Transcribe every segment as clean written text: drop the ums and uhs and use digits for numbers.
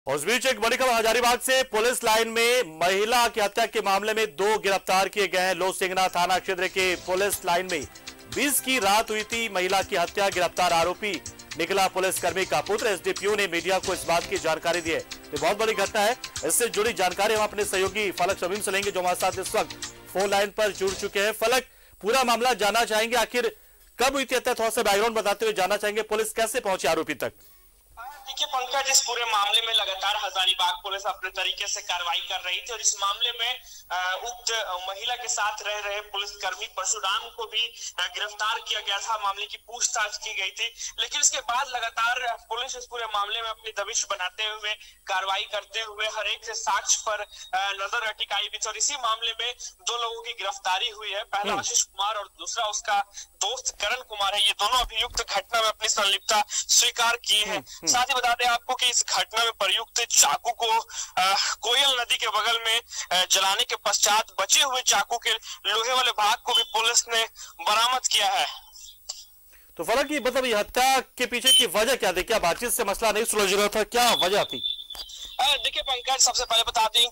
और इस बीच एक बड़ी खबर हजारीबाग से पुलिस लाइन में महिला की हत्या के मामले में 2 गिरफ्तार किए गए हैं। लोसिंगना थाना क्षेत्र के पुलिस लाइन में 20 की रात हुई थी महिला की हत्या। गिरफ्तार आरोपी निकला पुलिसकर्मी का पुत्र। एसडीपीओ ने मीडिया को इस बात की जानकारी दी है। ये बहुत बड़ी घटना है। इससे जुड़ी जानकारी हम अपने सहयोगी फलक शमीम से लेंगे, जो हमारे साथ इस वक्त फोन लाइन पर जुड़ चुके हैं। फलक, पूरा मामला जानना चाहेंगे, आखिर कब हुई थी हत्या, थोड़ा सा बैकग्राउंड बताते हुए जानना चाहेंगे। पुलिस कैसे पहुंची आरोपी तक? देखिए पंकज, इस पूरे मामले में लगातार हजारीबाग पुलिस अपने तरीके से कार्रवाई कर रही थी और इस मामले में उक्त महिला के साथ रह रहे पुलिसकर्मी परशुराम को भी गिरफ्तार किया गया था। मामले की पूछताछ की गई थी, लेकिन इसके बाद लगातार पुलिस इस पूरे मामले में अपनी दबिश बनाते हुए कार्रवाई करते हुए हर एक से साक्ष्य पर नजर टिकाई भी थी और इसी मामले में 2 लोगों की गिरफ्तारी हुई है। पहला आशीष कुमार और दूसरा उसका दोस्त करण कुमार है। ये दोनों अभियुक्त घटना में अपनी संलिप्तता स्वीकार किए हैं। साथ ही बता दें आपको कि इस घटना में प्रयुक्त चाकू को कोयल नदी के बगल में जलाने के पश्चात बचे हुए चाकू के लोहे वाले भाग को भी पुलिस ने बरामद किया है। तो फलक, ये मतलब ये हत्या के पीछे की वजह क्या थी? क्या बातचीत से मसला नहीं सुलझ रहा था? क्या वजह थी? देखिए पंकज, सबसे पहले बता दें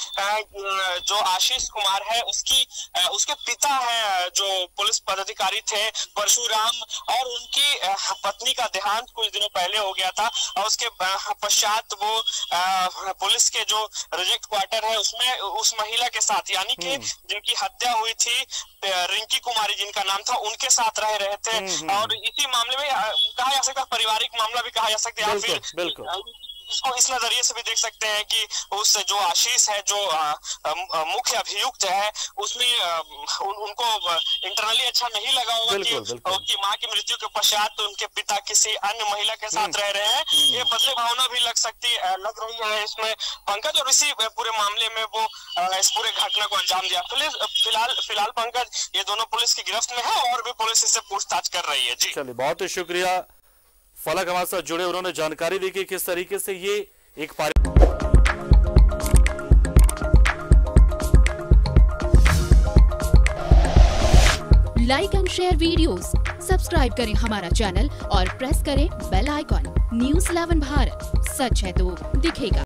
कि जो आशीष कुमार है उसके पिता है जो पुलिस पदाधिकारी थे परशुराम, और उनकी पत्नी का देहांत कुछ दिनों पहले हो गया था और उसके पश्चात वो पुलिस के जो रिजेक्ट क्वार्टर है उसमें उस महिला के साथ, यानी कि जिनकी हत्या हुई थी रिंकी कुमारी जिनका नाम था, उनके साथ रहे थे। और इसी मामले में कहा जा सकता है पारिवारिक मामला भी कहा जा सकता है, या फिर इसको इस नजरिए से भी देख सकते हैं कि उस जो आशीष है, जो मुख्य अभियुक्त है, उसमें उनको इंटरनली अच्छा नहीं लगा होगा कि उनकी मां की मृत्यु के पश्चात उनके पिता किसी अन्य महिला के साथ रह रहे हैं। ये बदले भावना भी लग रही है इसमें पंकज, और इसी पूरे मामले में वो इस पूरे घटना को अंजाम दिया। फिलहाल पंकज, ये दोनों पुलिस की गिरफ्त में है और भी पुलिस इससे पूछताछ कर रही है। जी चलिए, बहुत ही शुक्रिया फलक हमारे साथ जुड़े। उन्होंने जानकारी दी कि किस तरीके से ये एक like and share videos, subscribe करें हमारा चैनल और प्रेस करें बेल आइकॉन। न्यूज़ 11 भारत, सच है तो दिखेगा।